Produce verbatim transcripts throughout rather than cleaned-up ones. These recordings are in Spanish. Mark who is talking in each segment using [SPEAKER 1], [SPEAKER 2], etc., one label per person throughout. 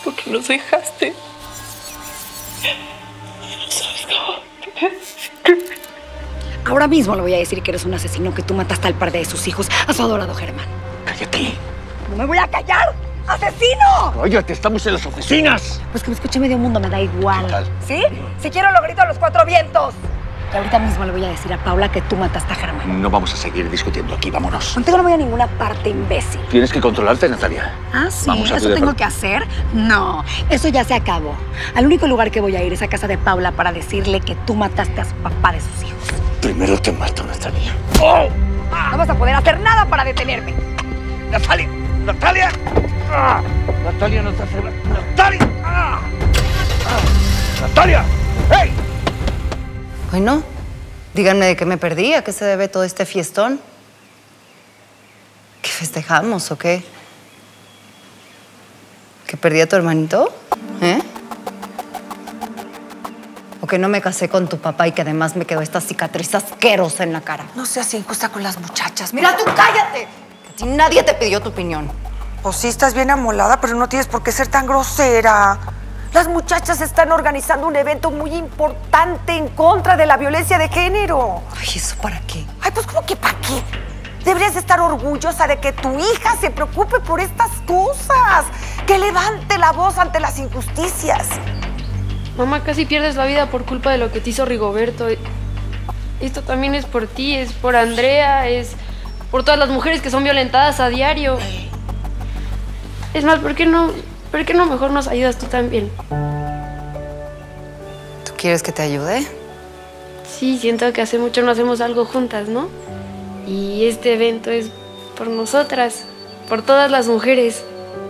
[SPEAKER 1] ¿Por qué nos dejaste? ¿Sabes cómo?
[SPEAKER 2] Ahora mismo le voy a decir que eres un asesino, que tú mataste al padre de sus hijos, a su adorado Germán.
[SPEAKER 3] ¡Cállate!
[SPEAKER 2] ¡No me voy a callar! ¡Asesino!
[SPEAKER 3] ¡Cállate! ¡Estamos en las oficinas!
[SPEAKER 2] Pues que me escuche medio mundo, me da igual.
[SPEAKER 3] ¿Qué tal?
[SPEAKER 2] ¿Sí? Si quiero lo grito a los cuatro vientos. Y ahorita mismo le voy a decir a Paula que tú mataste a Germán.
[SPEAKER 3] No vamos a seguir discutiendo aquí, vámonos.
[SPEAKER 2] Contigo no voy a ninguna parte, imbécil.
[SPEAKER 3] Tienes que controlarte, Natalia.
[SPEAKER 2] ¿Ah, sí?
[SPEAKER 3] Vamos a
[SPEAKER 2] ¿Eso tengo que hacer? No, eso ya se acabó. Al único lugar que voy a ir es a casa de Paula para decirle que tú mataste a su papá de sus hijos.
[SPEAKER 3] Primero te mato, Natalia.
[SPEAKER 2] ¡Oh! No vas a poder hacer nada para detenerme.
[SPEAKER 3] ¡Natalia! ¡Natalia! ¡Ah! ¡Natalia, no te hace... ¡Natalia! ¡Ah! ¡Ah! ¡Natalia! ¡Hey!
[SPEAKER 4] Bueno, díganme de qué me perdí, a qué se debe todo este fiestón. ¿Qué festejamos o qué? ¿Que perdí a tu hermanito? ¿Eh? ¿O que no me casé con tu papá y que además me quedó esta cicatriz asquerosa en la cara?
[SPEAKER 5] No seas injusta con las muchachas.
[SPEAKER 4] ¡Mira, tú cállate! Que a ti nadie te pidió tu opinión.
[SPEAKER 5] Pues sí, estás bien amolada, pero no tienes por qué ser tan grosera. Las muchachas están organizando un evento muy importante en contra de la violencia de género.
[SPEAKER 4] Ay, ¿eso para qué?
[SPEAKER 5] Ay, pues ¿cómo que para qué? Deberías de estar orgullosa de que tu hija se preocupe por estas cosas. Que levante la voz ante las injusticias.
[SPEAKER 1] Mamá, casi pierdes la vida por culpa de lo que te hizo Rigoberto. Esto también es por ti, es por Andrea, es por todas las mujeres que son violentadas a diario. Es más, ¿por qué no, por qué no mejor nos ayudas tú también?
[SPEAKER 4] ¿Tú quieres que te ayude?
[SPEAKER 1] Sí, siento que hace mucho no hacemos algo juntas, ¿no? Y este evento es por nosotras, por todas las mujeres.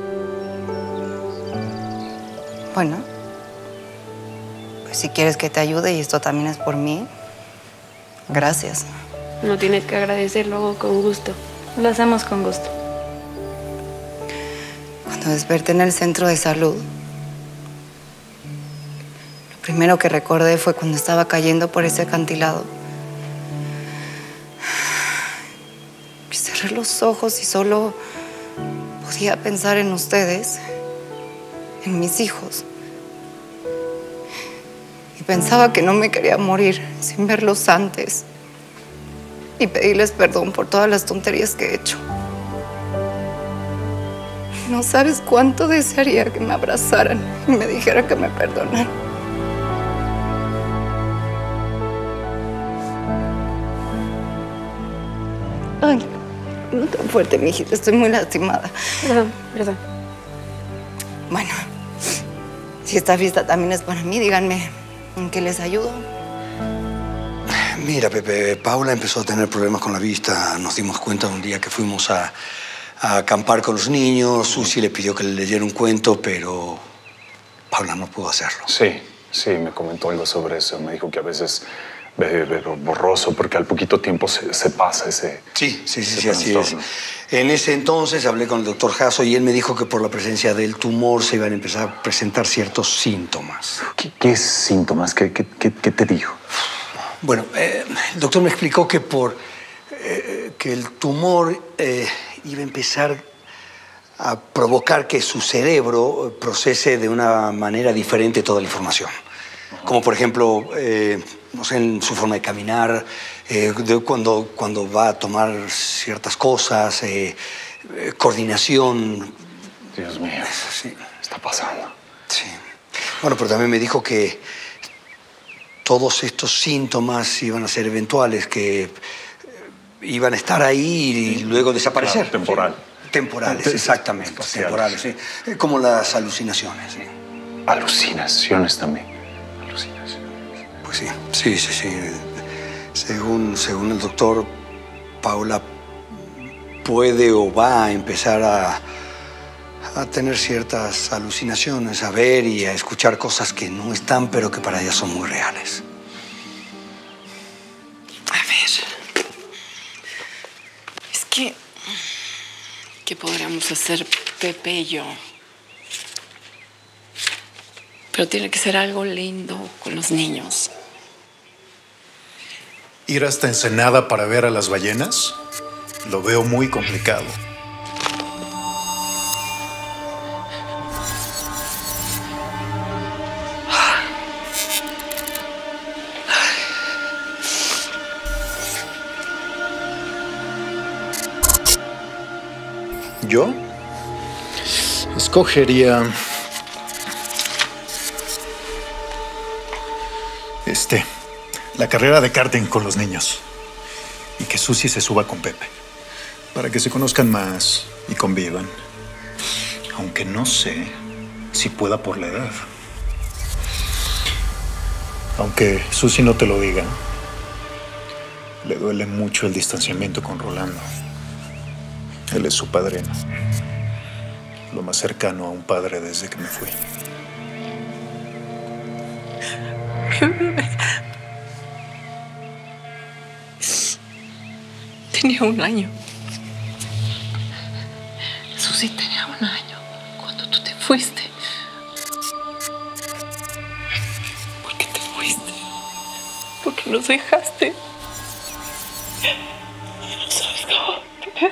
[SPEAKER 4] Bueno, pues si quieres que te ayude y esto también es por mí, gracias.
[SPEAKER 1] No tienes que agradecerlo, hago con gusto.
[SPEAKER 4] Lo hacemos con gusto. Cuando desperté en el centro de salud, lo primero que recordé fue cuando estaba cayendo por ese acantilado. Y cerré los ojos y solo podía pensar en ustedes, en mis hijos. Y pensaba que no me quería morir sin verlos antes y pedirles perdón por todas las tonterías que he hecho. No sabes cuánto desearía que me abrazaran y me dijeran que me perdonan. Ay, no tan fuerte, mijita. Estoy muy lastimada.
[SPEAKER 1] Perdón, perdón.
[SPEAKER 4] Bueno, si esta fiesta también es para mí, díganme en qué les ayudo.
[SPEAKER 6] Mira, Pepe, Paula empezó a tener problemas con la vista. Nos dimos cuenta un día que fuimos a, a acampar con los niños. Susi le pidió que le leyera un cuento, pero Paula no pudo hacerlo.
[SPEAKER 7] Sí, sí, me comentó algo sobre eso. Me dijo que a veces ve, ve borroso porque al poquito tiempo se, se pasa ese...
[SPEAKER 6] Sí, sí, sí,
[SPEAKER 7] ese
[SPEAKER 6] sí, así es. En ese entonces hablé con el doctor Jasso y él me dijo que por la presencia del tumor se iban a empezar a presentar ciertos síntomas.
[SPEAKER 7] ¿Qué, qué síntomas? ¿Qué, qué, qué, qué te dijo?
[SPEAKER 6] Bueno, eh, el doctor me explicó que por eh, que el tumor eh, iba a empezar a provocar que su cerebro procese de una manera diferente toda la información. Uh-huh. Como por ejemplo, eh, no sé, en su forma de caminar, eh, de cuando, cuando va a tomar ciertas cosas, eh, eh, coordinación.
[SPEAKER 7] Dios mío,
[SPEAKER 6] sí.
[SPEAKER 7] Está pasando.
[SPEAKER 6] Sí. Bueno, pero también me dijo que todos estos síntomas iban a ser eventuales, que iban a estar ahí y luego desaparecer.
[SPEAKER 7] Claro, temporal.
[SPEAKER 6] Sí. Temporales, exactamente.
[SPEAKER 7] Espaciales.
[SPEAKER 6] Temporales, sí. Como las alucinaciones. Sí.
[SPEAKER 7] Alucinaciones también. Alucinaciones.
[SPEAKER 6] Pues sí, sí, sí, sí. Según, según el doctor, Paula puede o va a empezar a, a tener ciertas alucinaciones, a ver y a escuchar cosas que no están, pero que para ella son muy reales.
[SPEAKER 1] A ver. Es que... ¿Qué podríamos hacer Pepe y yo? Pero tiene que ser algo lindo con los niños.
[SPEAKER 8] ¿Ir hasta Ensenada para ver a las ballenas? Lo veo muy complicado. Yo escogería este, la carrera de karting con los niños y que Susi se suba con Pepe para que se conozcan más y convivan. Aunque no sé si pueda por la edad. Aunque Susi no te lo diga, le duele mucho el distanciamiento con Rolando. Él es su padrino. Lo más cercano a un padre desde que me fui.
[SPEAKER 9] Tenía un año. Susi tenía un año cuando tú te fuiste. ¿Por qué te fuiste? ¿Por qué nos dejaste? No sabes cómo.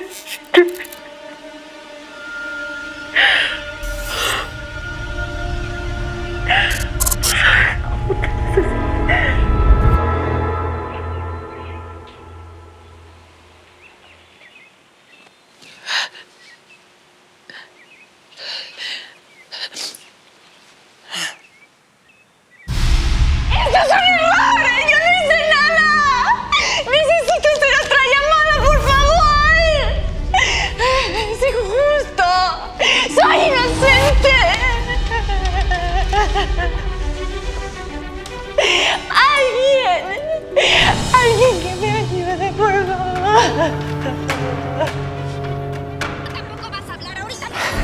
[SPEAKER 10] Alguien que me ayude, por favor. Tampoco vas a hablar ahorita.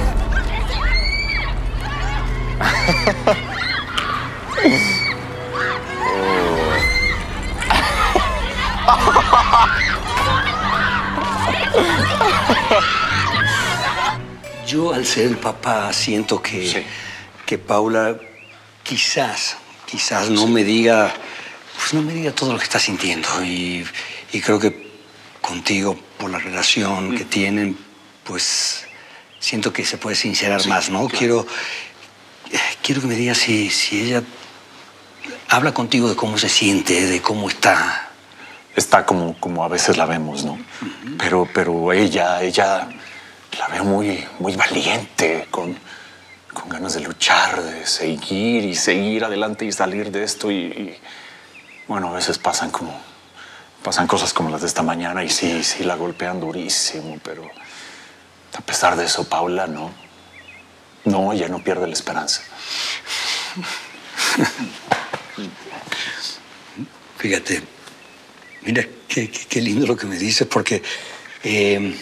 [SPEAKER 6] Yo, al ser el papá, siento que, sí. que Paula quizás, quizás no sí. me diga, pues no me diga todo lo que está sintiendo. Y, y creo que contigo, por la relación mm. que tienen, pues siento que se puede sincerar sí, más, ¿no? Claro. Quiero, quiero que me digas si, si ella habla contigo de cómo se siente, de cómo está.
[SPEAKER 7] Está como, como a veces la vemos, ¿no? Uh-huh. Pero, pero ella, ella la veo muy, muy valiente, con, con ganas de luchar, de seguir y seguir adelante y salir de esto. Y, y bueno, a veces pasan como, pasan cosas como las de esta mañana y sí, sí la golpean durísimo, pero a pesar de eso, Paula, no. No, ella no pierde la esperanza.
[SPEAKER 6] Fíjate, mira qué, qué, qué lindo lo que me dices, porque eh,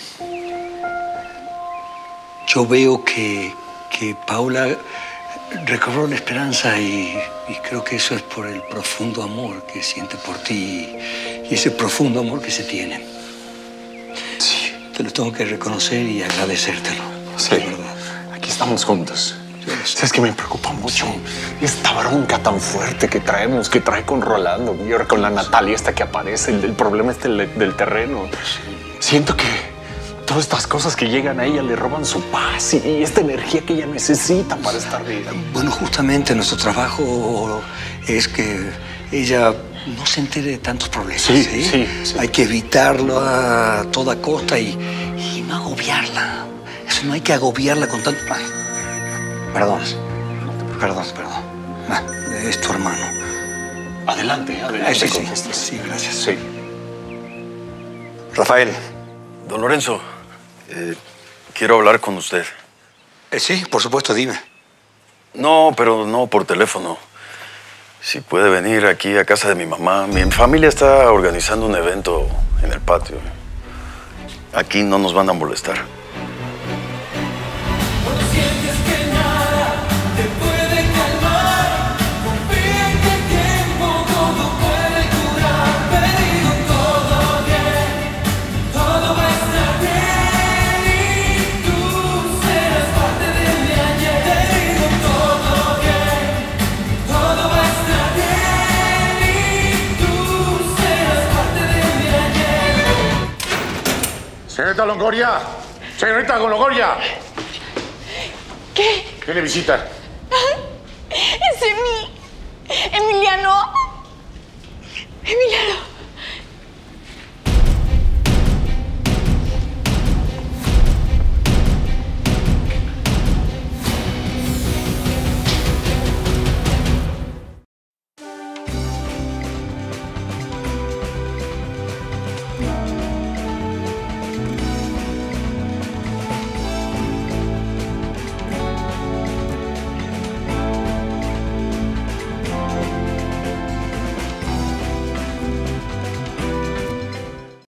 [SPEAKER 6] yo veo que, que Paula recobró la esperanza y, y creo que eso es por el profundo amor que siente por ti y ese profundo amor que se tienen.
[SPEAKER 7] Sí.
[SPEAKER 6] Te lo tengo que reconocer y agradecértelo.
[SPEAKER 7] Sí, de verdad. Aquí estamos juntos. ¿Sabes qué me preocupa mucho? Sí. Esta bronca tan fuerte que traemos, que trae con Rolando, y ahora con la Natalia esta que aparece, el, el problema este del, del terreno. Sí. Siento que todas estas cosas que llegan a ella le roban su paz y, y esta energía que ella necesita para estar viva.
[SPEAKER 6] Bueno, justamente nuestro trabajo es que ella no se entere de tantos problemas.
[SPEAKER 7] Sí,
[SPEAKER 6] ¿sí?
[SPEAKER 7] sí, sí.
[SPEAKER 6] Hay que evitarlo a toda costa y, y no agobiarla. Eso no hay que agobiarla con tanto... Ay. Perdón, perdón, perdón. Ah, es tu hermano.
[SPEAKER 7] Adelante, adelante.
[SPEAKER 6] Sí, sí, sí, sí, gracias.
[SPEAKER 7] Sí.
[SPEAKER 11] Rafael, don Lorenzo, eh, quiero hablar con usted.
[SPEAKER 6] Eh, sí, por supuesto, dime.
[SPEAKER 11] No, pero no por teléfono. Si puede venir aquí a casa de mi mamá. Mi familia está organizando un evento en el patio. Aquí no nos van a molestar.
[SPEAKER 12] Señorita Longoria, señorita Longoria.
[SPEAKER 10] ¿Qué?
[SPEAKER 12] ¿Qué le visita?
[SPEAKER 10] Es Emi. Emiliano.